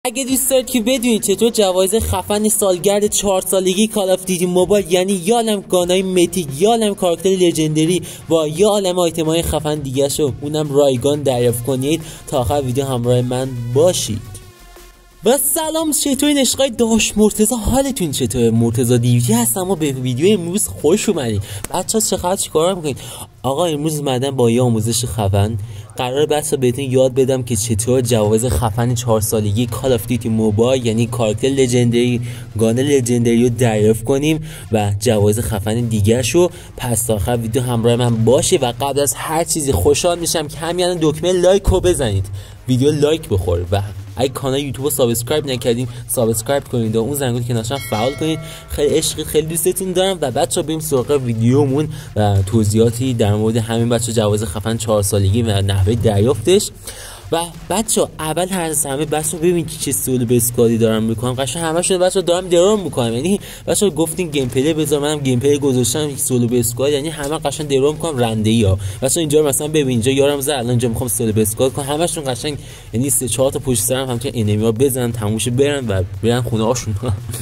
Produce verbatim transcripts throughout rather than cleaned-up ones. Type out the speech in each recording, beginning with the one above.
اگه دوست دارید که بدونید چطور جوایز خفن سالگرد چهار سالگی کال آف دیوتی موبایل، یعنی یا عالم گانای میتیک، یا عالم کاراکتر لژندری و یا عالم آیتم‌های خفن دیگه شو اونم رایگان دریافت کنید، تا آخر ویدیو همراه من باشید. و سلام، چطورین عشقای داش مرتضی؟ حالتون چطوره؟ مرتضی دیوتی هستم و به ویدیو امروز خوش اومدید. بچه‌ها چه خبر؟ چیکار میکنید؟ آقا امروز اومدم با یه آموزش خفن. قراره بچه‌ها بهتون یاد بدم که چطور جوایز خفن چهار سالگی کال آف دیوتی موبایل، یعنی کاراکتر لژندری، گان لژندری رو دریافت کنیم و جوایز خفن دیگه شو. پس تا آخر ویدیو همراه من باشه و قبل از هر چیزی خوشحال میشم که همین الان دکمه لایک رو بزنید، ویدیو لایک بخوره و اگه کانال یوتیوب رو سابسکرایب نکردین سابسکرایب کنید و اون زنگوله که نشون فعال کنید. خیلی عشقی، خیلی دوستتون دارم. و بچه‌ها بریم سراغ ویدیومون و توضیحاتی در مورد همین بچه‌ها جواز خفن چهار سالگی و نحوه دریافتش. و بچه‌ها اول هر از همه بچه‌ها ببین که چه سولو بسکادی دارم میکنم. قشنگ همشون بچه‌ها دارم درام میکنم، یعنی بچه‌ها گفتین گیم پلی بذار، منم گیم پلی گذاشتم یک سولو بسکاد، یعنی همه قشنگ درام میکنم رنده‌ای ها. بچه‌ها اینجا مثلا ببین، اینجا یارم زد، الان اینجا میخوام سولو بسکاد کنم، همشون قشنگ یعنی سه چهار تا پشت سرم همچین انمی ها بزنن تموش برن و برن خونه هاشون.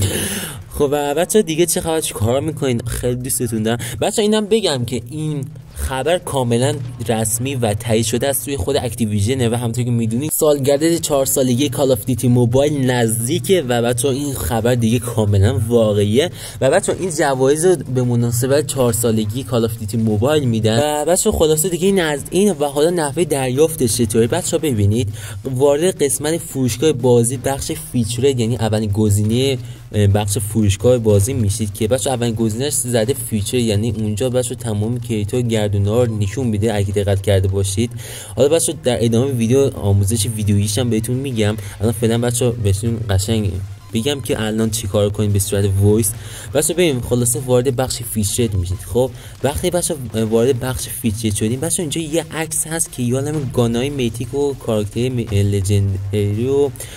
خب بچه‌ها دیگه چه خبر؟ چیکار میکنین؟ خیلی دوستتون دارم. بچه‌ها اینم بگم که این خبر کاملا رسمی و تایید شده است توی خود اکتیویژن و همونطور که میدونید سالگرد چهار سالگی کال آف دیوتی موبایل نزدیکه و بچه‌ها این خبر دیگه کاملا واقعیه. و بچه‌ها این جوایز به مناسبت چهار سالگی کال آف دیوتی موبایل میدن و بچه‌ها خلاصه دیگه این از این و حالا نحوه دریافتش چطوره. بچه‌ها ببینید، وارد قسمت فروشگاه بازی بخش فیچرد، یعنی اولین گزینه بخش فروشگاه بازی میشید که بچه اولین گزینه‌اش زده فیچر، یعنی اونجا بچه تمام کریتور گردونا رو نشون میده اگه دقت کرده باشید. حالا بچه در ادامه ویدیو آموزش ویدیوییش هم بهتون میگم. الان فعلا بچه بهتون قشنگ بگم که الان چیکار کنید به صورت وایس. بچه ببین خلاصه وارد بخش فیچر میشید. خب وقتی بچه وارد بخش فیچر شدین، بچه اینجا یه عکس هست که یادم گانای میتیک و کاراکتر لژندری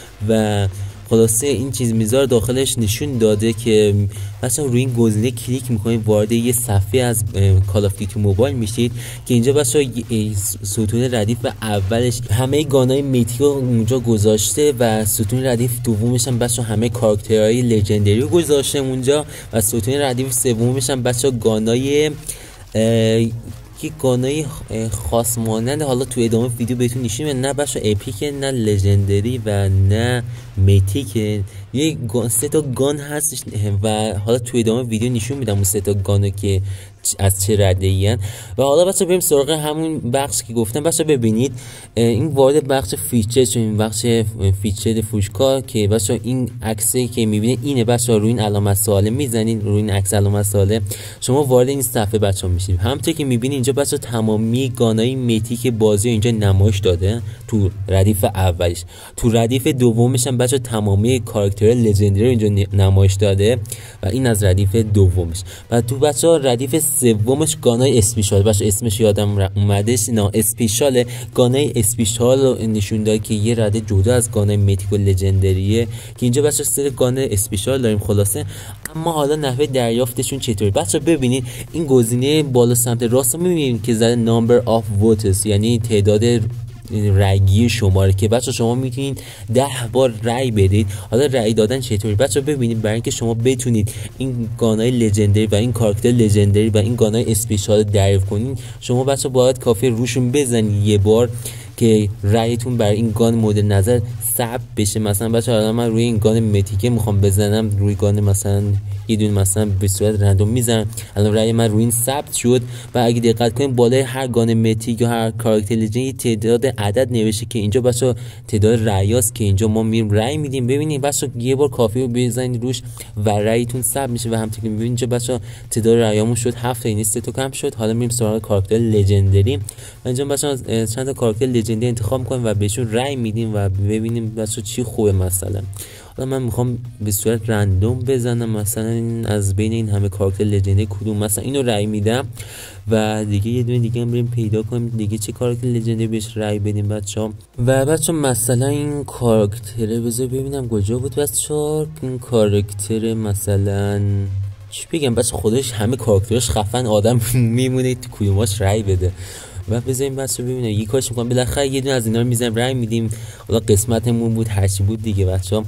و خلاصه این چیز میذار داخلش نشون داده که مثلا روی این گزینه کلیک میکنید وارد یه صفحه از کال آف دیوتی موبایل میشید که اینجا بچا ستون ردیف اولش همه گانای میتیک رو اونجا گذاشته و ستون ردیف دومش هم بچا همه کاراکترهای لژندری رو گذاشته اونجا و ستون ردیف سومش هم بچا گانای که گانای خاص مانند حالا تو ادامه ویدیو بهتون نشون میدم، نه بچا اپیک، نه لژندری و نه میتیک. یه گان سه تا گان هست و حالا تو ادامه ویدیو نشون میدم اون سه تا گانو که از چه رده این. و حالا بچا بریم سراغ همون بخش که گفتم. بچا ببینید این وارد بخش فیچر شد، این بخش فیچر فروشگاه که بچا این عکسی که میبینید اینه. بچا روی این علامت سواله میزنید، روی این عکس علامت سواله شما وارد این صفحه بچا میشید. همونطور که میبینید اینجا بچا تمامی گانای میتیک بازی اینجا نمایش داده تو ردیف اولش. تو ردیف دومش هم بچا تمامی کاراکتر لژندری اینجا نمایش داده و این از ردیف دومش. و تو بچا ردیف سومش گانای اسپیشال، باشه اسمش یادم اومدش، نه اسپیشال، گانای اسپیشال رو نشون داد که یه رده جدا از گانای میتیک و لژندریه که اینجا بچا سر گان اسپیشال داریم. خلاصه اما حالا نحوه دریافتشون چطوره؟ بچا ببینید این گزینه بالا سمت راست میبینید که زده نامبر آف ووتس، یعنی تعداد رأیگیری شماره که بچه شما میتونید ده بار رأی بدید. حالا رأی دادن چطوری؟ بچه ببینید برای اینکه شما بتونید این گانای لژندری و این کاراکتر لژندری و این گانای اسپیشال دریافت کنید، شما بچه باید کافی روشون بزنید یه بار که رأیتون برای این گان مورد نظر ثبت بشه. مثلا بچه الان من روی این گان میتیکه میخوام بزنم، روی گان مثلا یه دونه مثلا به صورت رندوم میزنم، الان رأی من روی این ثبت شد. و اگه دقت کنید بالای هر گان میتیک یا هر کاراکتر لژندری تعداد عدد نوشته که اینجا بچا تعداد رأیاست که اینجا ما میریم رأی میدیم. ببینید بچا یه بار کافی رو بزنید روش و رأیتون ثبت میشه. و همونطور که میبینید اینجا بچا تعداد رأیامون شد هفت تا، این سه تا کم شد. حالا میریم سراغ کاراکتر لژندری. اینجا بچا چند تا کاراکتر لژندری انتخاب میکنیم و بهشون رأی میدیم و ببینیم بچا چی خوبه. مثلا حالا من میخوام به صورت رندوم بزنم، مثلا از بین این همه کاراکتر لژندری کدوم مثلا اینو رأی میدم و دیگه یه دونه دیگه هم بریم پیدا کنیم دیگه چه کاراکتر لژندری بهش رأی بدیم بچه‌ها. و بچه‌ها مثلا این کاراکتره بذار ببینم کجا بود بچه‌ها. این کاراکتر مثلا چی بگم بچه، خودش همه کاراکترش خفن، آدم میمونه تو کدوماش رأی بده. و بذاریم بچه ببینیم یه کارش میکنم بالاخره یه دونه از اینا رو میزنیم رنگ میدیم، حالا قسمتمون بود هرچی بود دیگه بچه‌ها.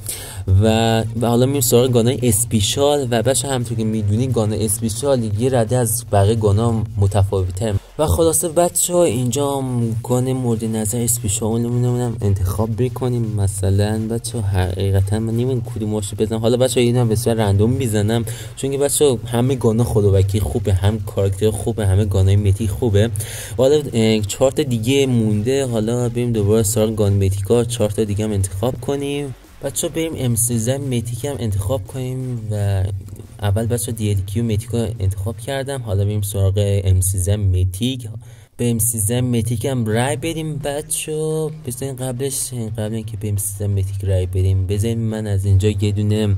و و حالا میریم سراغ گانای اسپیشال و بچه همونطور که میدونین گانا اسپیشال یه رده از بقیه گانا متفاوته و خلاصه بچه ها اینجا گان مورد نظر اسپیشال نمونم انتخاب بکنیم. مثلا بچه ها حقیقتا من نمیدونم کدوماشو بزنم، حالا بچه ها اینا به صورت رندوم میزنم چون که بچه ها همه گانا خداوکی خوبه، هم کاراکتر خوبه، همه گانای متی خوبه. حالا چهار تا دیگه مونده، حالا بریم دوباره سراغ گان متیکا، چهار تا دیگه هم انتخاب کنیم. بچه بریم ام سیزده متیک هم انتخاب کنیم و اول بچه دی ال کیو متیک رو انتخاب کردم، حالا بریم سراغ ام سیزده متیک. به ام سیزده متیک هم رای بدیم بچه. بزنین قبلش قبل اینکه به ام سیزده متیک رای بدیم بزنین من از اینجا یه دونه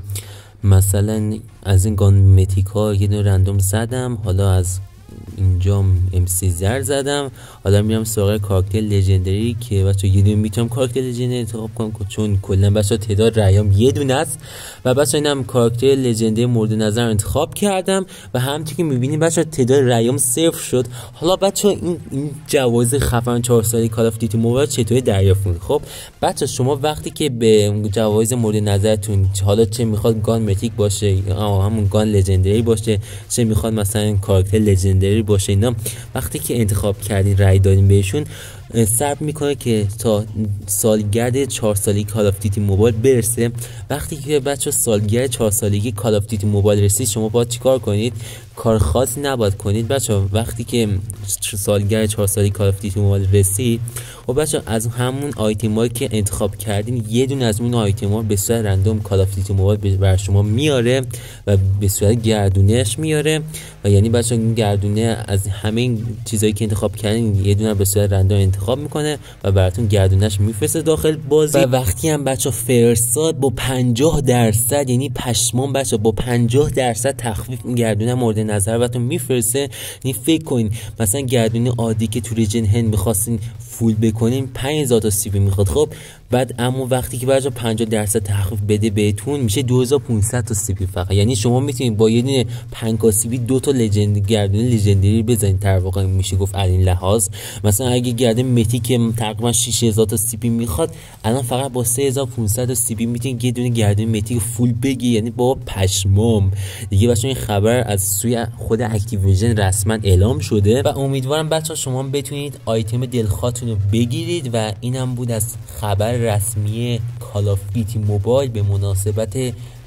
مثلا از این گان متیک ها یه دونه رندوم زدم، حالا از اینجا ام سیزده زدم. حالا میرم سراغ کاراکتر لژندری که بچه یه دونه میتونم کاراکتر لژندری انتخاب کنم چون کلا بچه تعداد رأیام یه دونه است و بچه اینم کاراکتر لژندری مورد نظر انتخاب کردم و همونطور که میبینید بچه تعداد رأیام صفر شد. حالا بچه این این جوایز خفن چهار ساله کال آف دیوتی موبایل چطوری دریافت کنید؟ خب بچه شما وقتی که به جوایز مورد نظرتون حالا چه میخواد گان متیک باشه همون گان لژندری باشه، چه میخواد مثلا کاراکتر لژندری باشه، اینا وقتی که انتخاب کردین رای دادین بهشون صبر میکنه که تا سالگرد چهار سالگی کال آف دیوتی موبایل برسه. وقتی که بچه سالگرد چهار سالگی کال آف دیوتی موبایل رسید شما باید چیکار کنید؟ کار خاصی نباید کنید بچه. وقتی که سالگرد چهار سالگی کال آف دیوتی موبایل رسید و بچه از همون آیتم هایی که انتخاب کردین یه دونه از اون آیتم ها به صورت رندوم کال آف دیوتی موبایل بر شما میاره و به صورت گردونهش میاره و یعنی بچه این گردونه از همه این چیزایی که انتخاب کردین یه دونه به صورت رندوم انتخاب میکنه و براتون گردونهش میفرسته داخل بازی. و وقتی هم بچه فرستاد با پنجاه درصد یعنی پشمان بچه با پنجاه درصد تخفیف این گردونه مورد نظر براتون میفرسته. یعنی فکر کنین مثلا گردونه عادی که تو ریجن هند میخواستین فول بکنین پنج هزار تا سی پی میخواد، خب بعد اما وقتی که بچه پنجاه درصد تخفیف بده بهتون میشه دو هزار و پانصد تا سی پی فقط. یعنی شما میتونید با یه دونه پنج کا سی پی دو تا لژند گردونه لژندری بزنید. در واقع میشه گفت از این لحاظ مثلا اگه گردونه متی که تقریبا شش هزار تا سی پی میخواد الان فقط با سه هزار و پانصد تا سی پی میتونید یه دونه گردونه متی فول بگی. یعنی با پشمام دیگه بچه این خبر از سوی خود اکتیویژن رسما اعلام شده و امیدوارم بچه شما بتونید آیتم دلخواهتون رو بگیرید. و اینم بود از خبر رسمی کال آف دیوتی موبایل به مناسبت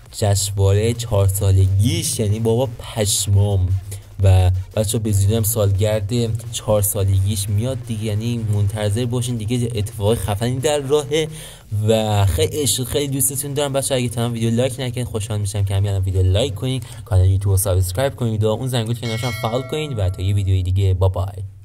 جشنواره چهار سالگیش. یعنی بابا پشمام و بچه به زودی هم سالگرد چهار سالگیش میاد دیگه، یعنی منتظر باشین دیگه اتفاق خفنی در راهه و خیلی خیلی دوستتون دارم بچه. اگه تمام ویدیو لایک نکنید خوشحال میشم که همین ویدیو لایک کنید، کانال یوتیوب رو سابسکرایب کنید و اون زنگوله کنارش هم فعال کنید و تا یه ویدیوی دیگه با بای.